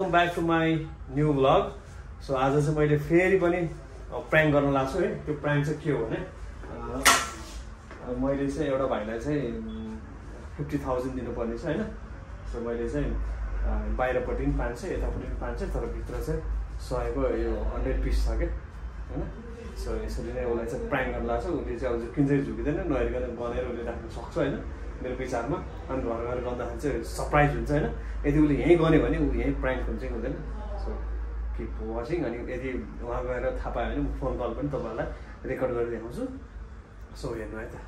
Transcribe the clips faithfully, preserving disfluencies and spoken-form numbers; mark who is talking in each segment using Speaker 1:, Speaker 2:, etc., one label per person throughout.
Speaker 1: Back to my new vlog. So आज चाहिँ मैले फेरि पनि प्र्याङ्क गर्न लाग्छु है। त्यो प्र्याङ्क चाहिँ के हो भने मैले चाहिँ एउटा भाइलाई चाहिँ फिफ्टी थाउजन्ड दिनुपर्ने छ होइन। सो मैले चाहिँ बाहिरपट्टि पनि पाँच सय यतापट्टि पनि पाँच सय तर भित्र चाहिँ सयको यो हन्ड्रेड पिस छ क्या होइन। सो यसरी नै उसलाई चाहिँ प्र्याङ्क गर्न लाग्छ। उसले चाहिँ अब किन्छै झुकिँदैन नहेरिकन गनेर उसले राख्न सक्छ होइन मेरो विचारमा। अनि घर गएर गर्दाखेरि चाहिँ सरप्राइज हुन्छ होइन। यदि उसले यहीँ गन्यो भने ऊ यहीँ प्र्याङ्क हुन्छ कि हुँदैन। So keep watching. अनि यदि उहाँ गएर थाहा पायो भने फोन कल पनि तपाईँहरूलाई रेकर्ड गरेर देखाउँछु। सो हेर्नु है त।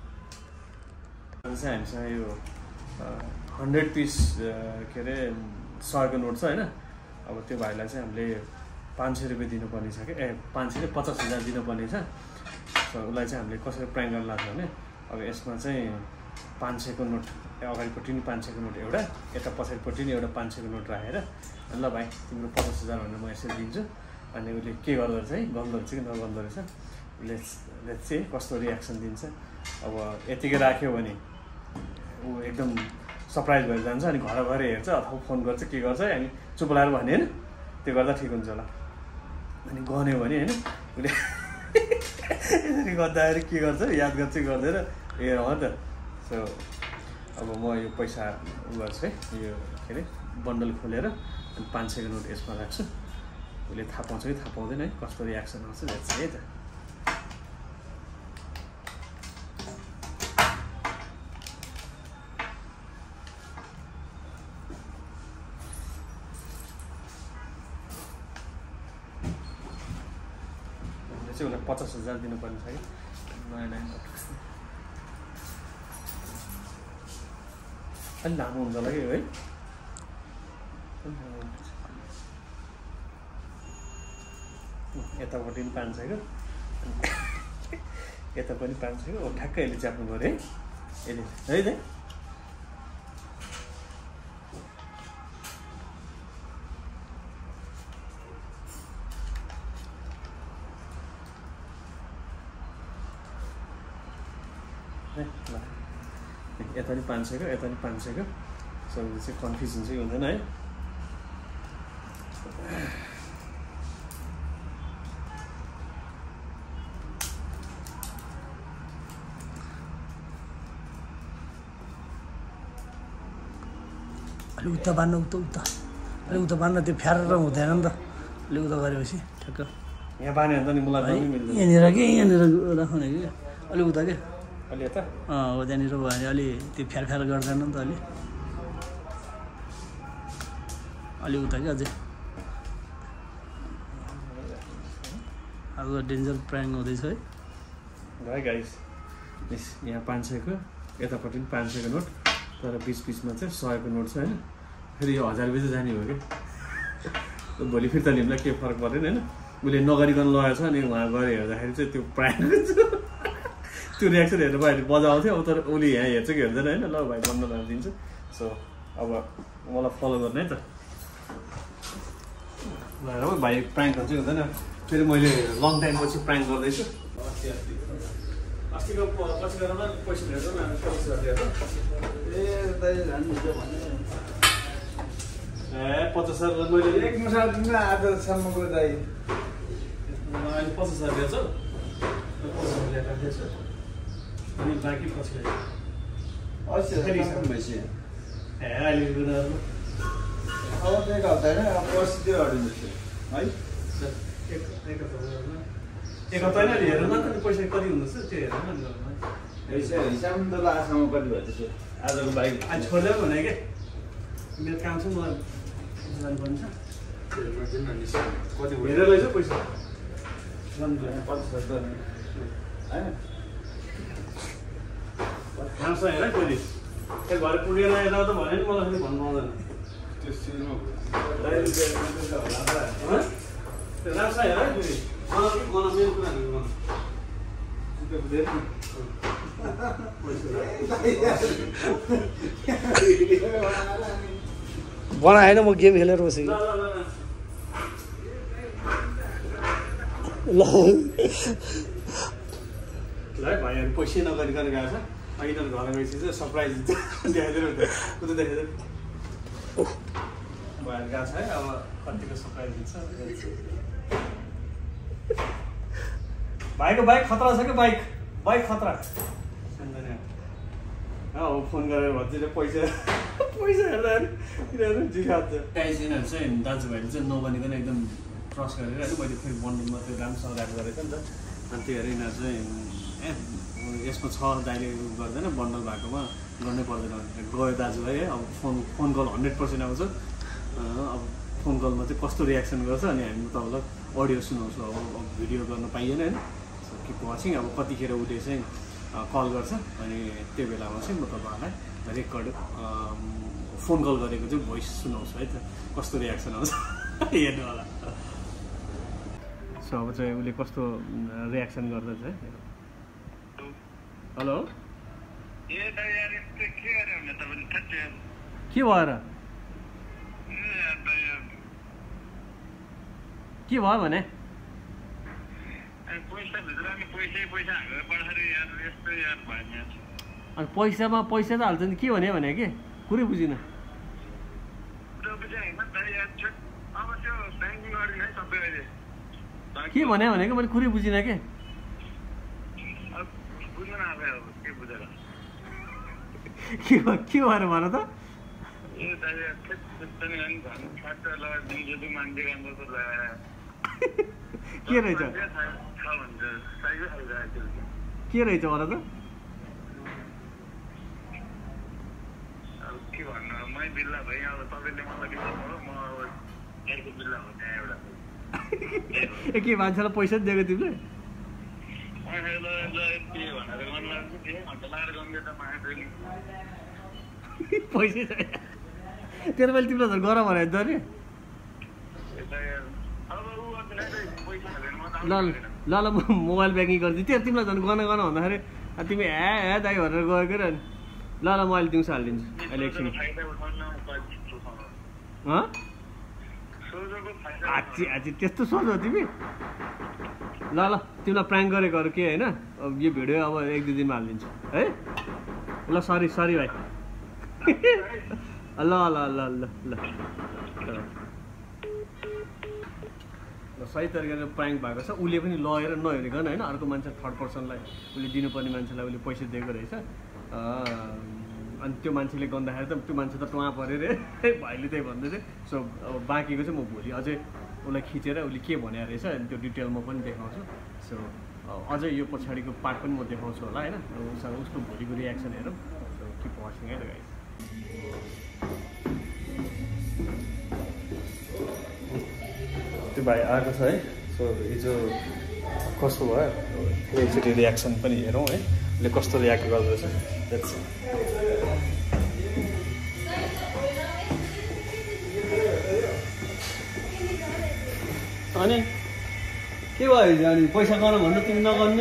Speaker 1: चाहिँ हामीसँग यो हन्ड्रेड पिस के अरे सयको नोट छ होइन। अब त्यो भाइलाई चाहिँ हामीले पाँच सय रुपियाँ दिनुपर्ने छ कि ए पाँच सय पचास हजार दिनुपर्ने छ। सो उसलाई चाहिँ हामीले कसरी प्र्याङ्क गर्न लाग्छ भने अब यसमा चाहिँ पाँच सयको नोट अगाडिपट्टि नि पाँच सयको नोट एउटा यता पछाडिपट्टि नि एउटा पाँच सयको नोट राखेर ल भाइ तिम्रो पचास हजार भनेर म यसरी दिन्छु। अनि उसले के गर्दो रहेछ है गन्दो रहेछ कि नगन्दो रहेछ उसले उसले चाहिँ कस्तो रियाक्सन दिन्छ। अब यतिकै राख्यो भने ऊ एकदम सरप्राइज भएर जान्छ। अनि घर गएर हेर्छ अथवा फोन गर्छ के गर्छ अनि चुप लाएर भने होइन त्यो गर्दा ठिक हुन्छ होला। अनि गन्यो भने होइन उसले यसरी गर्दाखेरि के गर्छ याद गर्छ गर्दैन हेर हो त। सो अब म यो पैसा उ गर्छु है यो के अरे बन्डल खोलेर अनि पाँच सयको नोट यसमा राख्छु। उसले थाहा पाउँछ कि थाहा पाउँदैन है कस्तो रियाक्सन आउँछ हेर्छ है त। चाहिँ उसलाई पचास हजार दिनुपर्ने छ कि नयाँ नयाँ नोट अलिक लामो हुन्छ होला कि है। यतापट्टि पनि पाँच सयको यता पनि पाँच सयको ठ्याक्कै यसले च्याप्नु पऱ्यो है यसले है त। यता नि पाँच सयको यता नि पाँच सयको सो चाहिँ कन्फ्युजन चाहिँ हुँदैन है।
Speaker 2: अलिक उता बाँध्न उता उता अलिक उता बाँध्न त्यो फ्यारेर हुँदैन नि त। अलिक उता गरेपछि ठ्याक्क
Speaker 1: यहाँ बाँध्यो भने त नि मलाई
Speaker 2: यहाँनिर कि यहाँनिर राख्ने कि अलिक उता क्या
Speaker 1: अलि यता
Speaker 2: अँ हो त्यहाँनिर भयो भने अलि त्यो फ्यार फ्यार गर्दैन नि त अलि अलि उता क्या अझै अब डेन्जर प्र्याङ्क हुँदैछ है
Speaker 1: है गाइस। यहाँ पाँच सयको यतापट्टि पनि पाँच सयको नोट तर बिच बिचमा चाहिँ सयको नोट छ होइन। फेरि यो हजार रुपियाँ चाहिँ जाने हो क्या भोलि फिर्ता लिनुलाई केही फरक पर्दैन होइन। उसले नगरिकन लगाएको छ अनि उहाँ गएर हेर्दाखेरि चाहिँ त्यो प्र्याङ्क त्यो रियाक्सन हेर्नु भयो भने मजा आउँथ्यो। अब तर उसले यहाँ हेर्छ कि हेर्दैन होइन। ल भाइ बन्द लगाएर दिन्छु। सो अब मलाई फलो गर्ने है त ल भाइ प्र्याङ्क हुन्छ कि हुँदैन। फेरि मैले लङ टाइम पछि प्र्याङ्क गर्दैछु। अस्तिको पछि गरेर पैसा हेर्छ न पचास हजार ए ए पचास हजार मैले
Speaker 3: एक मुसाफिर आजसम्मको दाइ
Speaker 1: अहिले पचास हजार दिएछ पचास हजार राखेछ अनि बाँकी पछि
Speaker 3: भइसक्यो
Speaker 1: ए अहिले
Speaker 3: अब एक हप्ता होइन अब पर्सि त्यो हटिँदैछ है
Speaker 1: एक एक हप्ता होइन हेर न कति पैसा कति हुँदैछ त्यो हेर न
Speaker 3: हिसाब हिसाब त लासम्म कति भयो त्यसो आजको बाइक
Speaker 1: आज छोडिदियो भने क्या मेरो काम छ मलाई जानुपर्ने छ
Speaker 3: कति
Speaker 1: हेरेर लैछ पैसा
Speaker 3: पचास हजार होइन
Speaker 1: राम्रोसँग हेर है कहिले त्यो भरे पुगेर यता त भने नि मलाई फेरि भन्नु पाउँदैन।
Speaker 3: त्यो सिलमा
Speaker 1: त्यो राम्रोसँग हेर है फेरि मलाई मलाई मेरो कुरा
Speaker 2: बनाएन म गेम खेलेर बसेँ ल
Speaker 1: है भाइहरू पैसै नगरिकन गएको छ। अहिले त घर गएपछि चाहिँ सरप्राइज देखाइदिएर हुन्छ कता देखाइदिएर भएर गएको छ है अब कतिको सरप्राइज दिन्छ भाइको बाइक खतरा छ क्या बाइक बाइक खतरा हो फोन गरेर भन्छ पैसा पैसा हेर्दाखेरि यिनीहरू जिखान्छ गाइस यिनीहरू चाहिँ दाजुभाइले चाहिँ नबनिकन एकदम ट्रस्ट गरेर होइन मैले फेरि बन्डलमा त्यो राम्रोसँग राख गरेको नि त अनि त्यही भएर यिनीहरू चाहिँ ए यसमा छ दाइले गर्दैन बन्डल भएकोमा गर्नै पर्दैन भनेर गयो दाजुभाइ है अब phone phone call hundred percent आउँछ अब फोन कलमा चाहिँ कस्तो रियाक्सन गर्छ अनि हामी तपाईँलाई अडियो सुनाउँछु अब भिडियो गर्न पाइएन होइन किप वाचिङ अब कतिखेर उसले चाहिँ कल गर्छ अनि त्यो बेलामा चाहिँ म तपाईँहरूलाई रेकर्ड फोन कल गरेको चाहिँ भोइस सुनाउँछु है त कस्तो रियाक्सन आउँछ हेर्नु होला सो अब चाहिँ उसले कस्तो रियाक्सन गर्दैछ है हेलो के भएर के भयो भने अनि पैसामा पैसा त हाल्छ नि के भने भने के कुरै बुझिनँ के भने भनेको मैले कुरै बुझिनँ के के के भएर भन त के रहेछ के रहेछ भन त
Speaker 4: के भन्नु मै बिल्ला भएँ अब तपाईँले मलाई बिल्ला भयो म अब अर्को बिल्ला हो त्यहाँ एउटा
Speaker 1: के मान्छेलाई पैसा दिएको तिमीले पैसा तेरो मैले तिमीलाई झन् गर भने त नि ल ल ल म मोबाइल ब्याङ्किङ गरिदिन्छु त्यो तिमीलाई झन् गन गन भन्दाखेरि तिमी ह्या ह्या दाइ भनेर गएको र ल ल म अहिले दिउँसो हालिदिन्छु अहिले एकछिन आची आची त्यस्तो सोच हो तिमी ल ल तिमीलाई प्राङ्क गरेकोहरू के होइन अब यो भिडियो अब एक दुई दिनमा हालिदिन्छु है ल सरी सरी भाइ ल ल ल ल ल ल सही तरिकाले प्राङ्क भएको छ उसले पनि लगेर नहेरिकन होइन अर्को मान्छे थर्ड पर्सनलाई उसले दिनुपर्ने मान्छेलाई उसले पैसा दिएको रहेछ अनि त्यो मान्छेले गर्दाखेरि त त्यो मान्छे त टुवा पऱ्यो रे भाइले त्यही भन्दै थियो सो अब बाँकीको चाहिँ म भोलि अझै उसलाई खिचेर उसले के भने रहेछ अनि त्यो डिटेलमा पनि देखाउँछु सो अझै यो पछाडिको पार्ट पनि म देखाउँछु होला होइन उसँग उसको भोलिको रियाक्सन हेरौँ सो किप वाचिङ है त गाइस त्यो भाइ आएको छ है सो हिजो कस्तो भयो एकचोटि रियाक्सन पनि हेरौँ है उसले कस्तो रियाक्ट गर्दोरहेछ द्याट्स अनि के भयो हिजो अनि पैसा गर्न भन्नु तिमी नगर्ने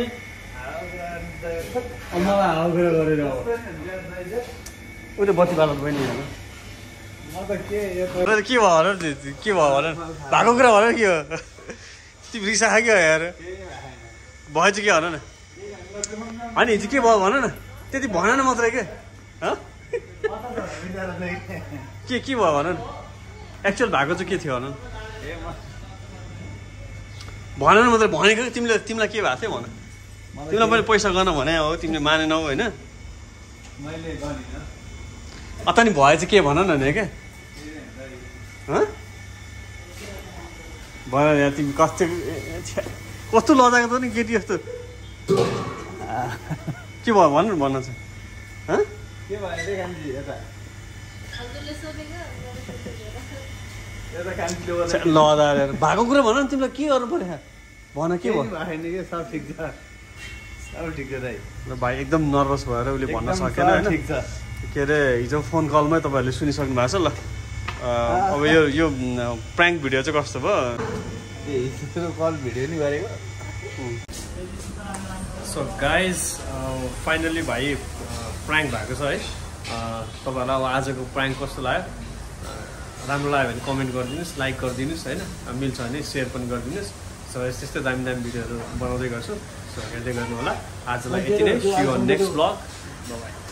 Speaker 1: मलाई हाउ गरेर गरेर उयो बत्ती बाल्नु पनि होइन के भयो के भयो भन के भयो भन भएको कुरा भन के हो तिमी रिसा खा क्या यार भयो चाहिँ के भन न अनि हिजो के भयो भन न त्यति भन न मात्रै के के के भयो भन न एक्चुअल भएको चाहिँ के थियो भन भन न मात्रै भनेको तिमीले तिमीलाई के भएको थियो भन तिमीलाई मैले पैसा गर्न भने हो तिमीले मानेनौ होइन अत नि भयो चाहिँ के भन न नि क्या भन यहाँ तिमी कस्तो कस्तो लजाएको त नि केटी जस्तो के भयो भन न भन्न चाहिँ लजाएर भएको कुरा भन न तिमीलाई के गर्नु पर्यो भन के भयो भाइ एकदम नर्भस भएर उसले भन्न सकेन होइन के अरे हिजो फोन कलमै तपाईँहरूले सुनिसक्नु भएको छ ल अब यो यो प्राङ्क भिडियो चाहिँ कस्तो भयो
Speaker 3: कल भिडियो नि गरेको
Speaker 1: सो गाइज फाइनल्ली भाइ प्राङ्क भएको छ है तपाईँहरूलाई अब आजको प्राङ्क कस्तो लाग्यो राम्रो लाग्यो भने कमेन्ट गरिदिनुहोस् लाइक गरिदिनुहोस् होइन मिल्छ भने सेयर पनि गरिदिनुहोस् सो यस्तै दामी दामी भिडियोहरू बनाउँदै गर्छु सो हेर्दै गर्नु होला आजलाई यति नै see you on next vlog by